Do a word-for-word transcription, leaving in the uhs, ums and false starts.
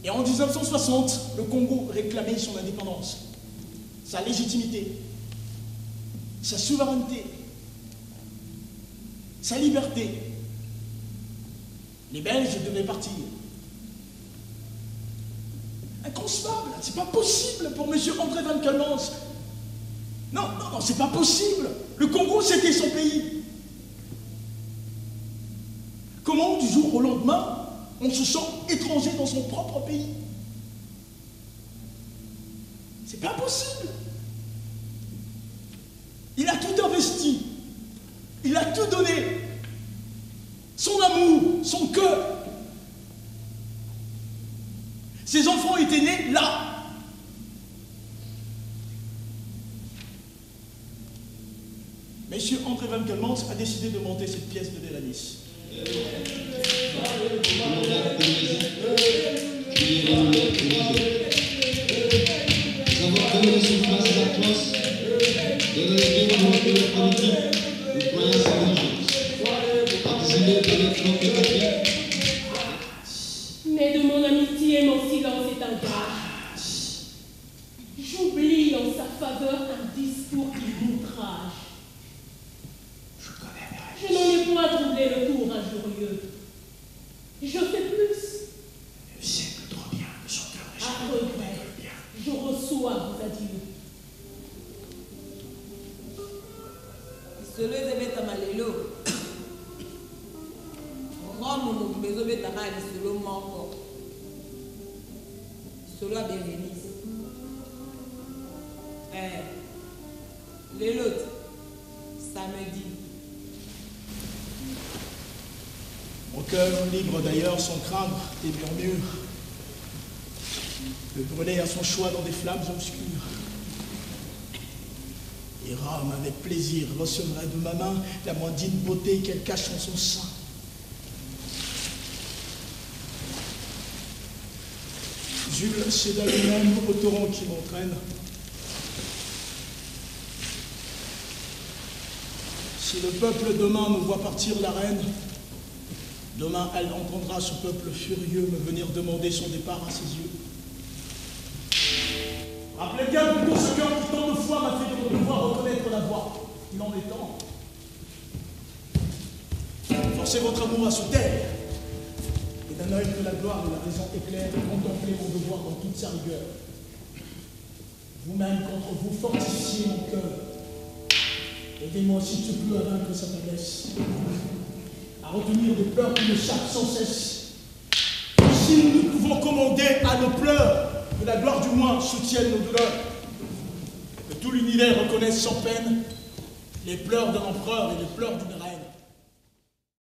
Et en mille neuf cent soixante, le Congo réclamait son indépendance, sa légitimité, sa souveraineté, sa liberté. Les Belges devaient partir. Inconcevable, c'est pas possible pour M. André Van Kelmans. Non, non, non, c'est pas possible. Le Congo, c'était son pays. Comment, du jour au lendemain, on se sent étranger dans son propre pays? C'est pas possible. Il a tout investi. Il a tout donné. Son amour, son cœur. Ses enfants étaient nés là. Monsieur André Van Kelmans a décidé de monter cette pièce de Delanis. Mais de mon amitié, mon silence est un gage. J'oublie en sa faveur un discours qui m'outrage. Je n'en ai point troublé le cours injurieux. Je fais plus. Le siècle trop bien de son cœur. À regret, je reçois vos adieux. Solo ezobeta malelo. Rome mobimba ezobetaka ya lisolo moko. Lisolo ya Bérénice. Eh, lelo samedi. Mon cœur libre d'ailleurs sans craindre des murmures, le brûler à son choix dans des flammes obscures. Et Rome, avec plaisir, recevrait de ma main la moindre beauté qu'elle cache en son sein. Jules, c'est de lui-même au torrent qui m'entraîne. Si le peuple demain me voit partir la reine, demain, elle entendra ce peuple furieux me venir demander son départ à ses yeux. Rappelez bien plutôt ce cœur qui tant de fois m'a fait de devoir reconnaître la voix. Il en est temps. Forcez votre amour à se taire. Et d'un œil que la gloire et la raison éclairent, contemplez mon devoir dans toute sa rigueur. Vous-même, contre vous, fortifiez mon cœur. Aidez-moi, si tu peux, à vaincre sa faiblesse. À retenir des pleurs qui m'échappent sans cesse. Si nous ne pouvons commander à nos pleurs, que la gloire du moins soutienne nos douleurs. Que tout l'univers reconnaisse sans peine les pleurs d'un empereur et les pleurs d'une reine.